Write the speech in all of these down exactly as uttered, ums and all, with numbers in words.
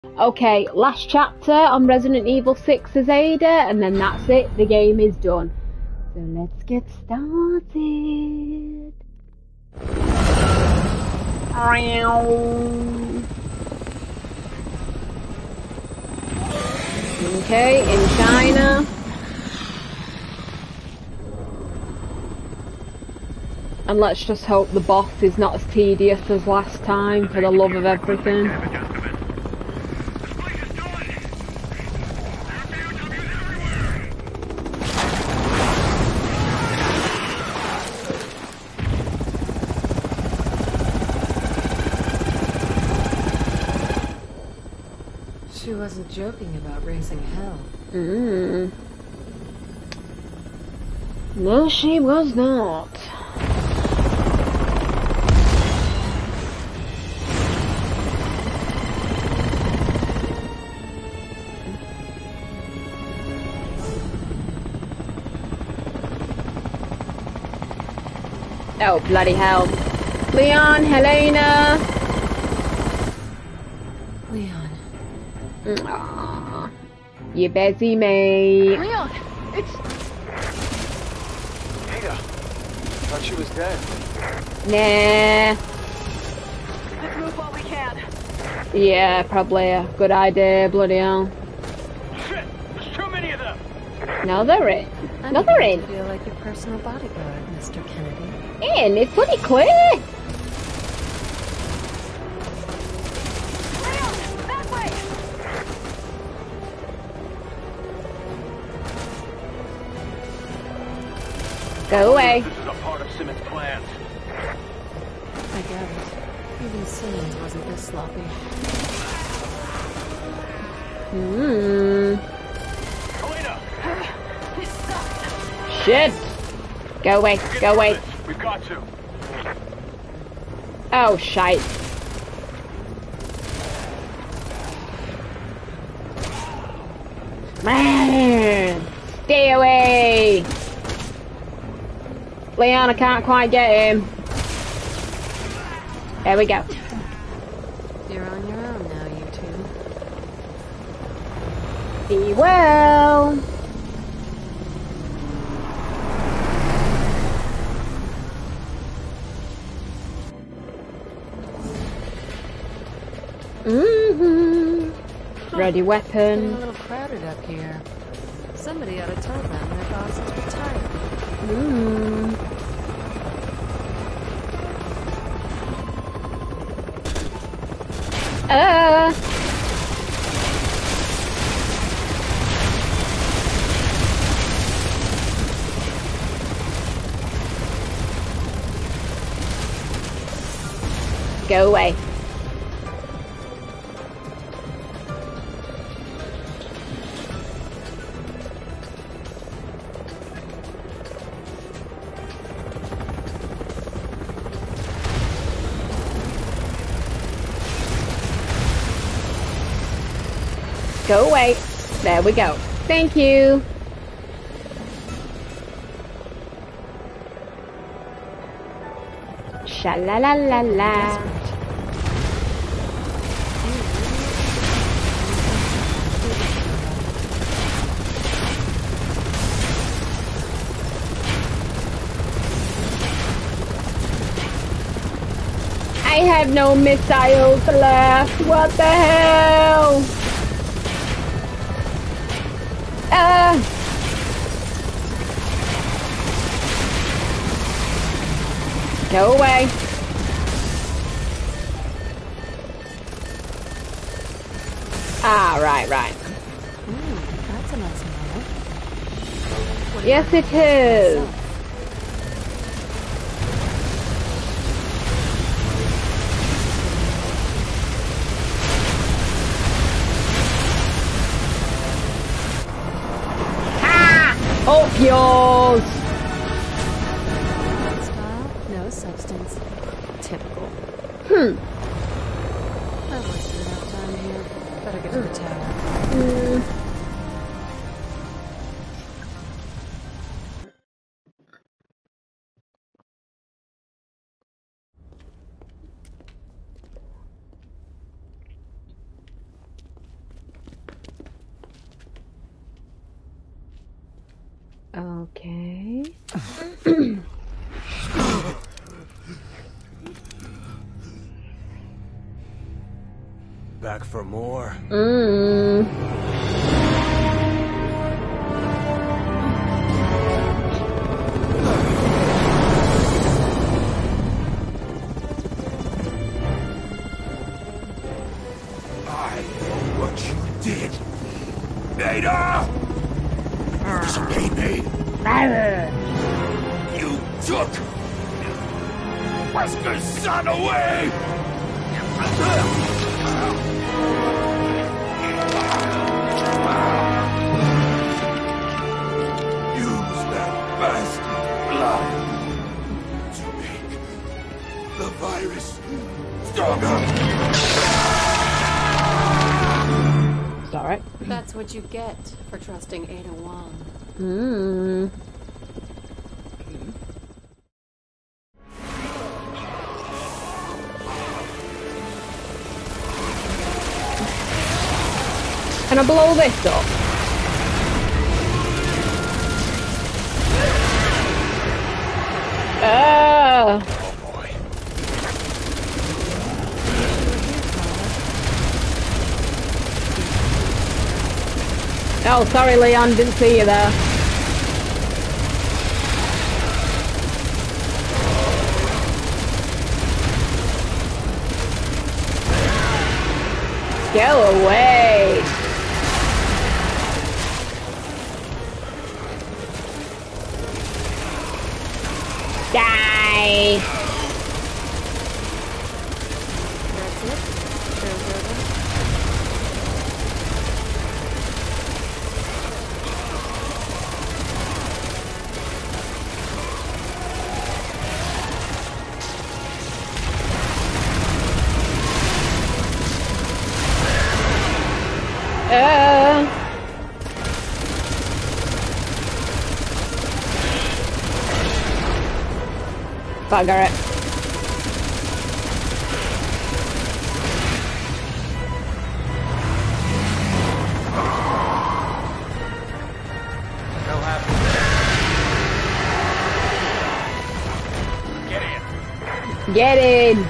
Okay, last chapter on Resident Evil six's Ada, and then that's it, the game is done. So let's get started. Okay, in China. And let's just hope the boss is not as tedious as last time, for the love of everything. She wasn't joking about raising hell. Mm. No, she was not. Oh, bloody hell. Leon, Helena. Leon. Aww. You busy, mate. Leon, it's... Ada, thought she was dead. Nah. Let's move while we can. Yeah, probably a good idea, bloody hell. Shit, there's too many of them. No, they're in. I'm No, they're beginning in. to feel like your personal bodyguard, Mister Kennedy. In, it's bloody clear. Leon, that way! Go away. This is a part of Simmons' plans. I get it. Even Simmons wasn't this sloppy. Hmm. Helena! This sucks. Shit. Go away. Go away. We've got to. Oh, shite. Man. Stay away. Leon, I can't quite get him. There we go. You're on your own now, you two. Be well. Mm-hmm. Ready Getting a weapon. little crowded up here. Somebody ought to tell them their boss is retired. Mm. Uh. Go away. Go away. There we go. Thank you. Sha la la la la. I have no missiles left. What the hell? Uh. Go away. Ah, right, right. Ooh, that's a nice model. Yes, it is. Opioids! Style, no substance. Typical. Hmm. I've wasted enough time here. Better get to the tower. Mm. Okay. Back for more? Mmm. I know what you did. Ada! You disobeyed me. You took Wesker's son away! Use that bastard blood to make the virus stronger! It's alright. That's what you get for trusting Ada Wong. Mmm. Can I blow this up? Ah! Oh boy. Oh, sorry, Leon, didn't see you there. Go away! Die! That's it? Show's over? Uh. Bugger it. Hell happened. Get in. Get in!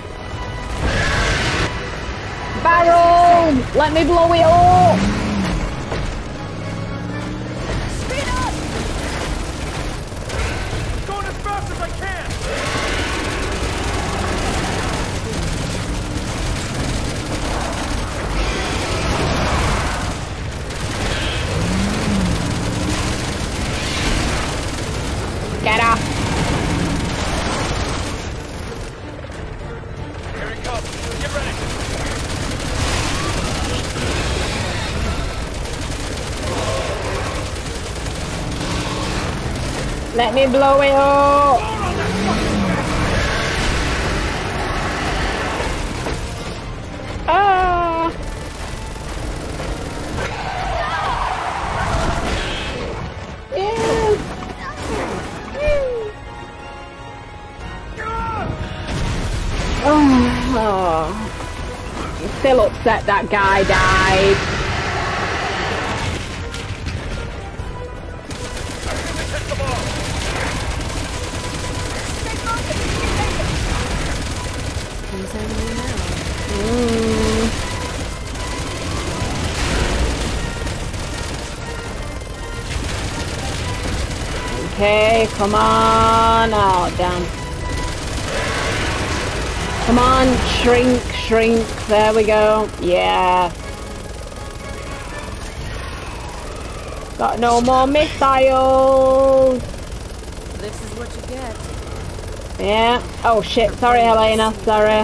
Barrel! Let me blow it up! Speed up! Going as fast as I can. Get off! Here he comes. Get ready. Let me blow it up! Ah! Yes! Oh, I'm still upset that guy died. Hit the ball. Who's enemy now? Mm. Okay, come on. Oh, damn. Come on, shrink, shrink. There we go. Yeah. Got no more missiles. This is what you get. Yeah. Oh shit. Sorry, Helena. Sorry.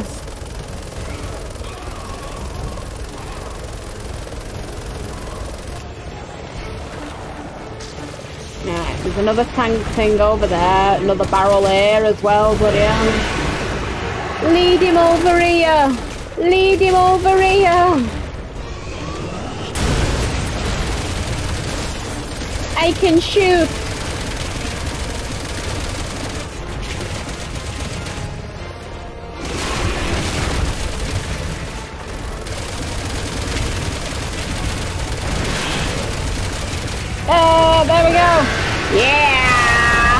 Right, there's another tank thing over there. Another barrel here as well, bloody hell. Lead him over here! Lead him over here! I can shoot! Oh, there we go! Yeah!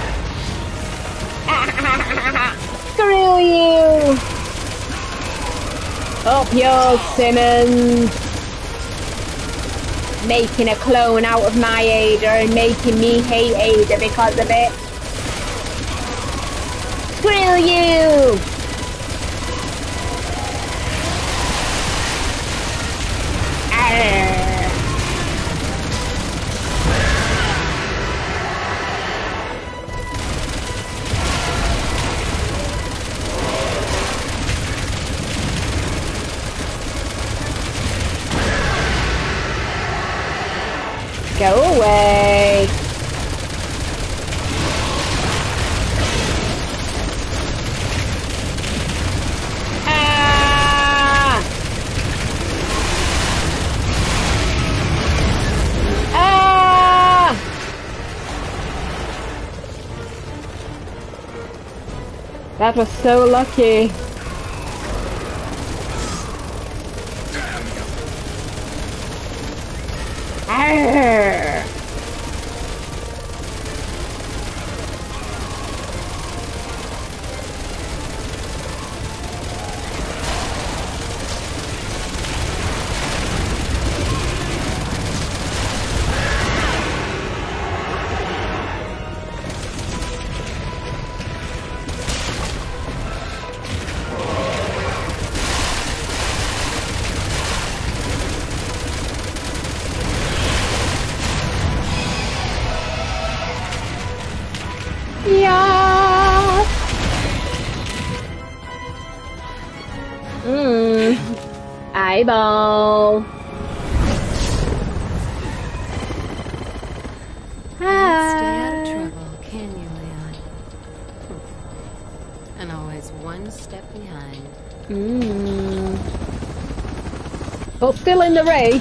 Screw you! Up yours, Simmons! Making a clone out of my Ada and making me hate Ada because of it. Screw you! Arrgh. Go away. Ah! Ah! That was so lucky. Arrgh. Yeah. Mmm. Eyeball. Can't stay out of trouble, can you, Leon? And always one step behind. Mmm. But still in the race.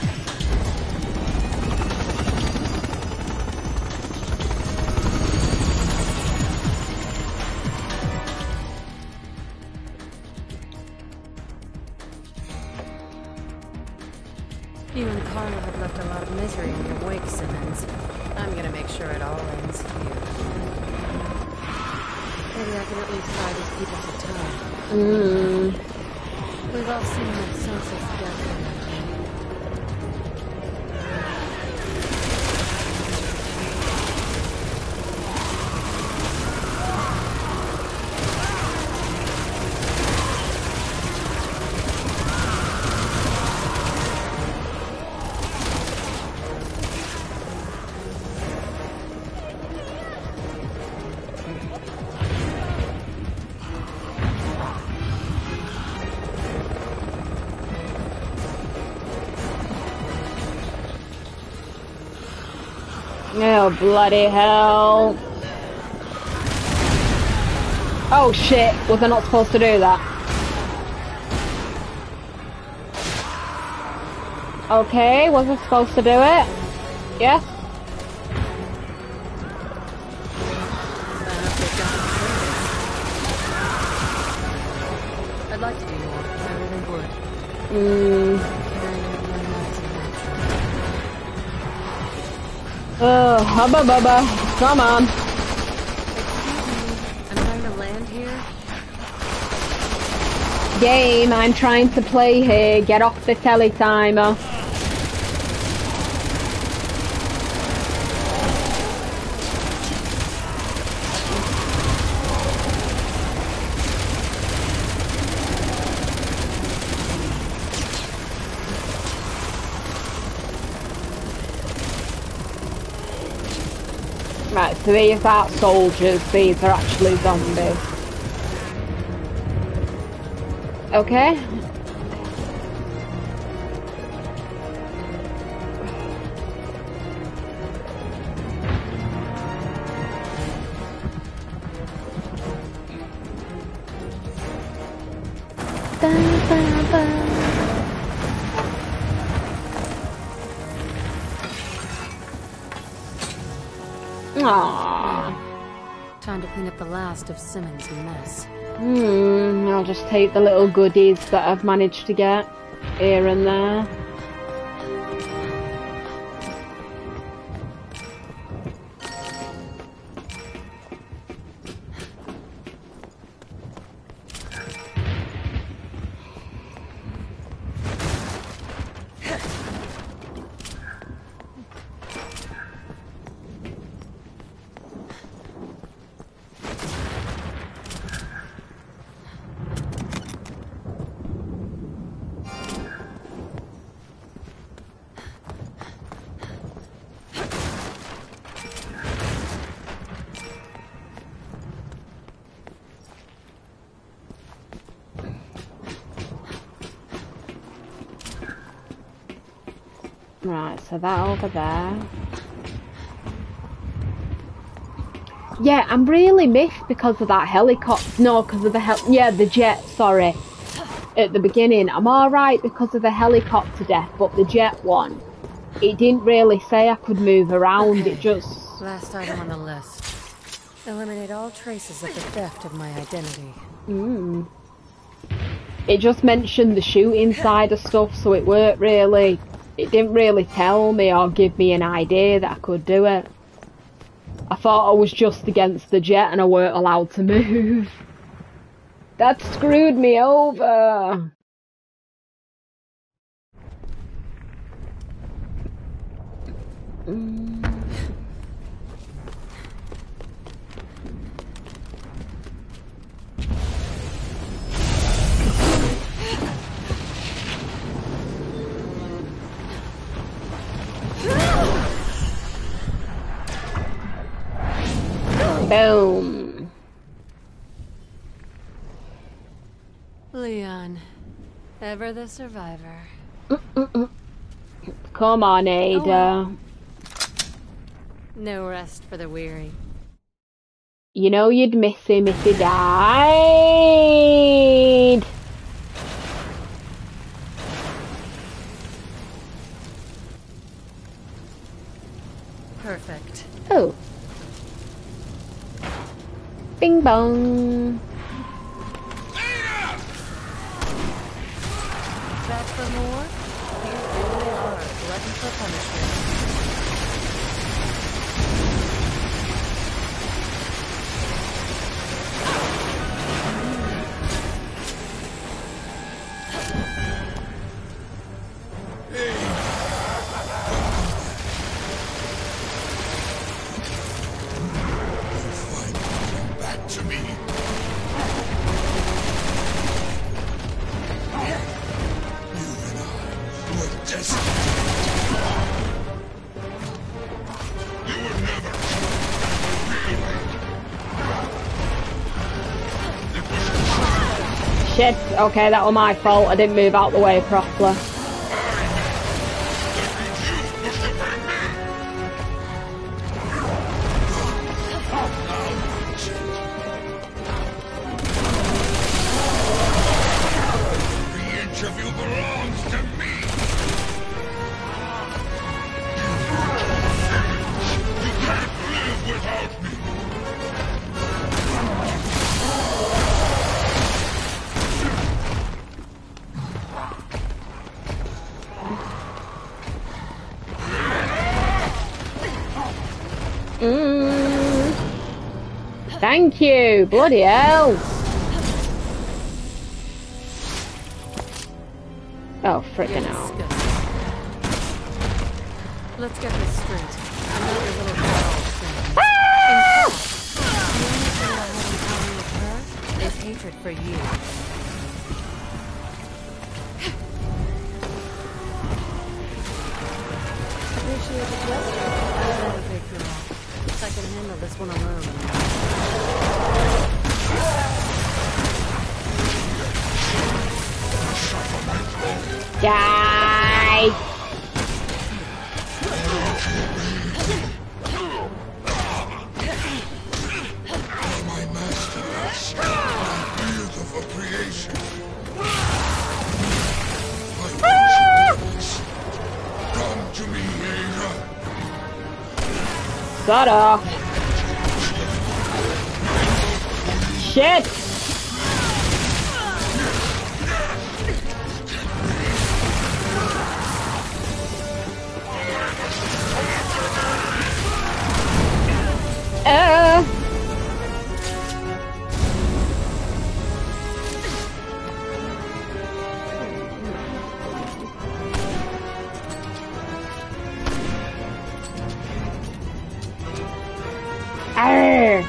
You and Carter have left a lot of misery in your wake, Simmons. I'm gonna make sure it all ends here. Maybe I can at least buy these people some time. Mmm. We've all seen that sunset's death. Oh, bloody hell. Oh shit, was I not supposed to do that? Okay, was I supposed to do it? Yes? I'd like to do more. I really would. Hmm. Oh, hubba bubba. Come on. Excuse me, I'm trying to land here. Game, I'm trying to play here. Get off the telly timer. Right, so these aren't soldiers, these are actually zombies. Okay. Ba, ba, ba. Aww. Time to clean up the last of Simmons' mess. Hmm, I'll just take the little goodies that I've managed to get here and there. Right, so that over there. Yeah, I'm really miffed because of that helicopter. No, because of the hel- yeah, the jet, sorry. At the beginning, I'm alright because of the helicopter death, but the jet one, it didn't really say I could move around, Okay. it just... Last item on the list. Eliminate all traces of the theft of my identity. Mm. It just mentioned the shooting side of stuff, so it weren't really... It didn't really tell me or give me an idea that I could do it. I thought I was just against the jet and I weren't allowed to move. That screwed me over. Mm. Boom. Leon, ever the survivor. Come on, Ada. Oh, well. No rest for the weary. You know you'd miss him if he died. Perfect. Oh. Bing bong. Back for more? You really are a glutton for punishment. Back to me. Shit, okay, that was my fault. I didn't move out the way properly. Every inch of you belongs to me. You can't live without me. Mm. Thank you, bloody hell. Oh, freaking hell. Let's get this straight. Another little girl thing. Ah! In fact, the only thing I have in common with her is hatred for you. Appreciate the gesture. I'm not a big girl. I can handle this one alone. Die! My masterpiece, my beautiful creation. My masterpiece. Come to me, Ada. Shut off. Shit! Uh. Arr.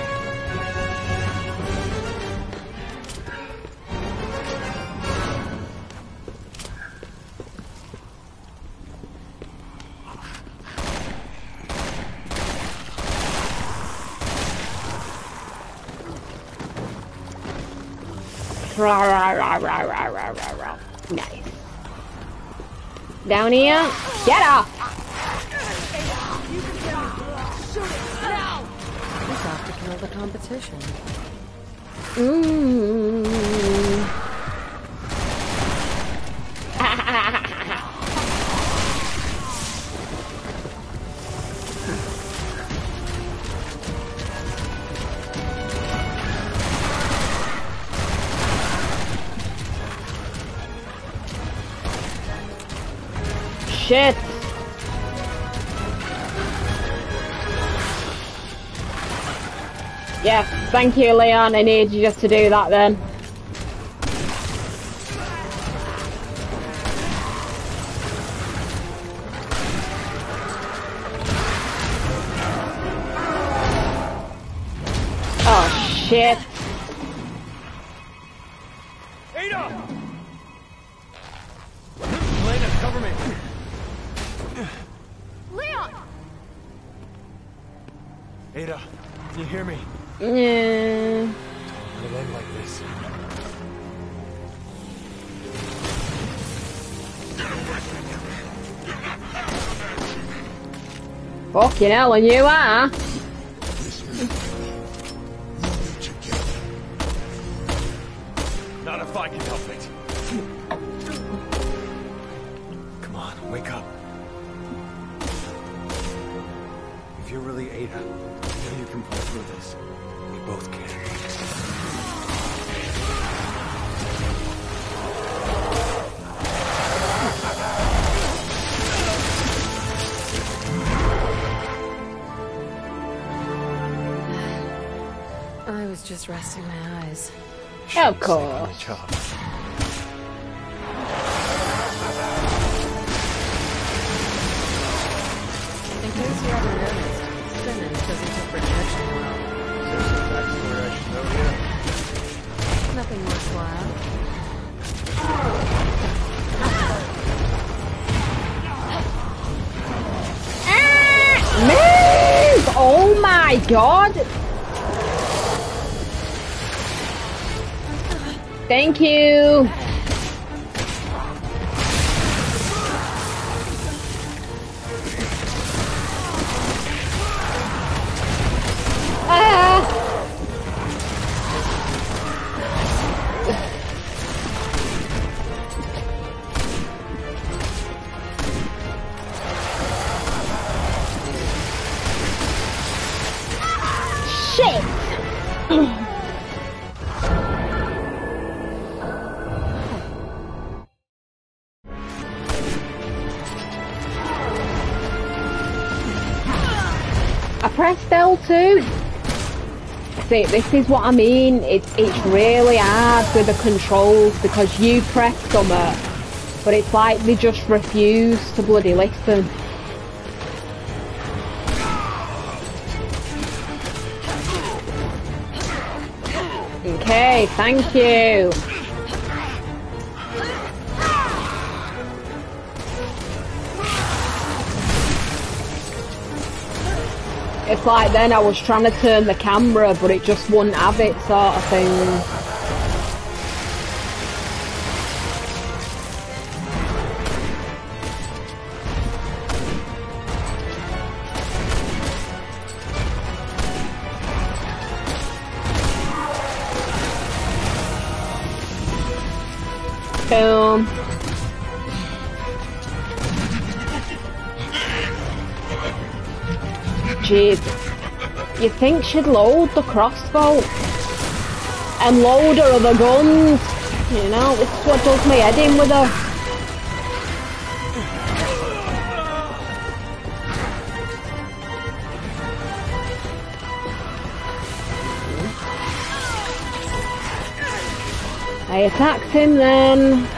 Rah, rah, rah, rah, rah, rah, rah, rah. Nice. Down here. Get off! He's off to kill the competition. Mmm. Shit. Yeah, thank you, Leon. I need you just to do that then. Oh, shit. Ada! Helena, cover me. Leon! Ada, can you hear me? Yeah. It end like this. Fucking hell, and you are? Not if I can help it. Come on, wake up. If you're really Ada, then you can pull through this. We both can. I was just resting my eyes. Of course. In case you haven't noticed, Simmons doesn't take protection well. Nothing worthwhile. Move! Oh my god! Thank you! Ah! Shit! I pressed L two. See, this is what I mean. It's it's really hard with the controls because you press something, but it's like they just refuse to bloody listen. Okay, thank you. It's like then I was trying to turn the camera, but it just wouldn't have it, sort of thing. Boom. Jeez. You think she'd load the crossbow and load her other guns? You know, this is what does me head in with her. I attacked him then.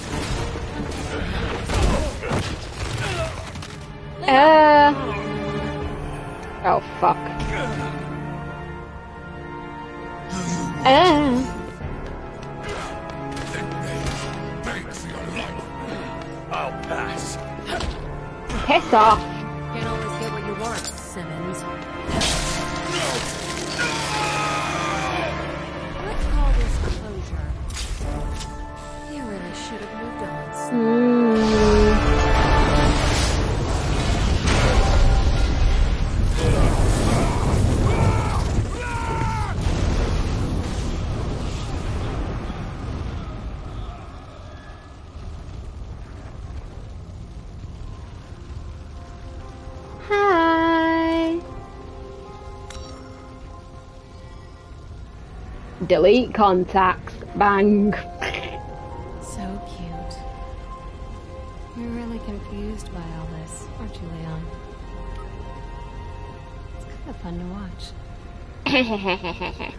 Uh, Uh. I'll pass. Piss off. Can't always get what you want, Simmons. Let's call this closure. You really should have moved on. Mm. Hi. Delete contacts. Bang. So cute. You're really confused by all this, aren't you, Leon? It's kind of fun to watch.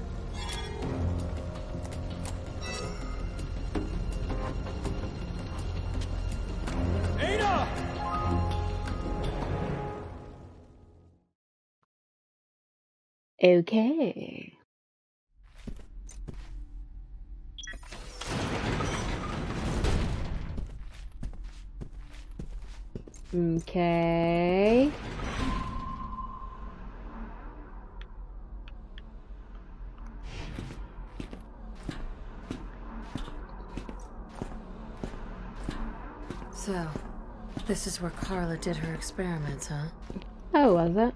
Ada! Okay. Okay. So, this is where Carla did her experiments, huh? Oh, was it?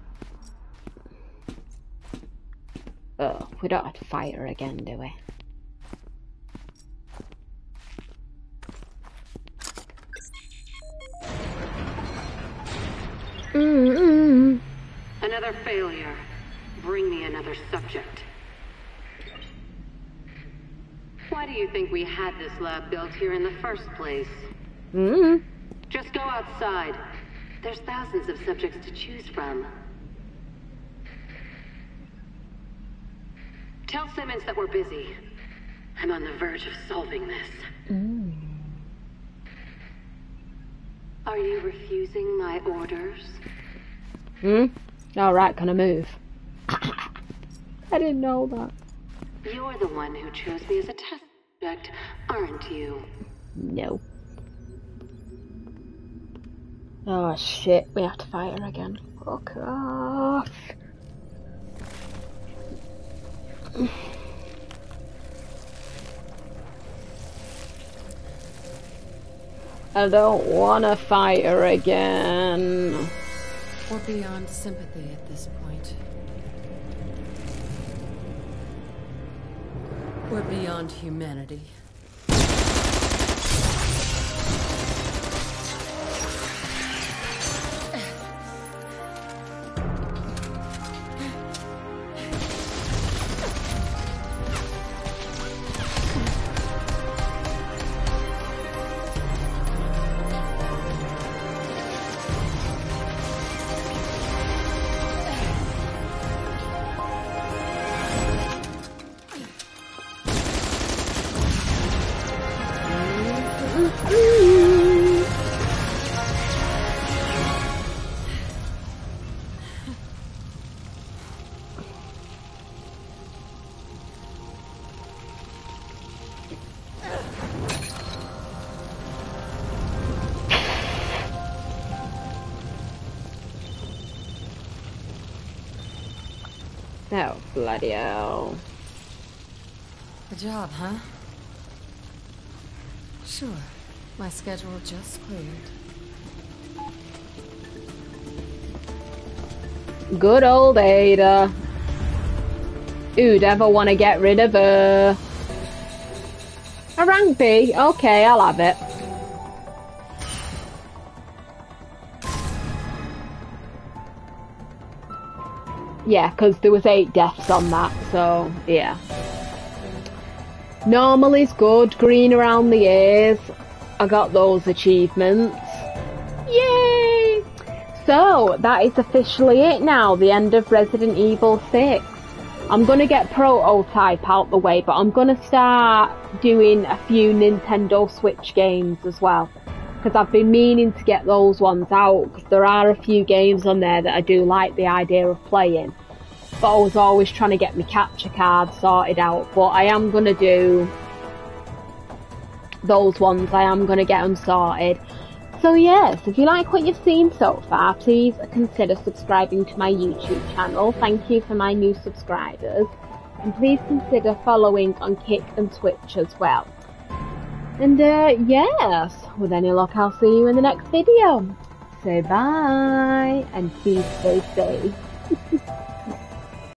Oh, we don't have to fight her again, do we? Mm-mm. Another failure. Bring me another subject. Why do you think we had this lab built here in the first place? Mm-mm. Just go outside. There's thousands of subjects to choose from. Tell Simmons that we're busy. I'm on the verge of solving this. Mm. Are you refusing my orders? Hmm? Alright, can I move? I didn't know that. You're the one who chose me as a test subject, aren't you? No. Oh shit, we have to fight her again. Fuck off. I don't wanna fight her again. We're beyond sympathy at this point. We're beyond humanity. Oh, bloody hell. Good job, huh? Sure. My schedule just cleared. Good old Ada. Who'd ever want to get rid of her? A rank B? Okay, I'll have it. Yeah, because there was eight deaths on that, so yeah. Normal is good, green around the ears. I got those achievements. Yay! So, that is officially it now, the end of Resident Evil six. I'm going to get Prototype out the way, but I'm going to start doing a few Nintendo Switch games as well. Because I've been meaning to get those ones out, because there are a few games on there that I do like the idea of playing. but I was always trying to get my capture card sorted out. But I am going to do those ones. I am going to get them sorted. So yes, if you like what you've seen so far, please consider subscribing to my YouTube channel. Thank you for my new subscribers. And please consider following on Kick and Twitch as well. And uh, yes, with any luck, I'll see you in the next video. Say bye, and please stay safe.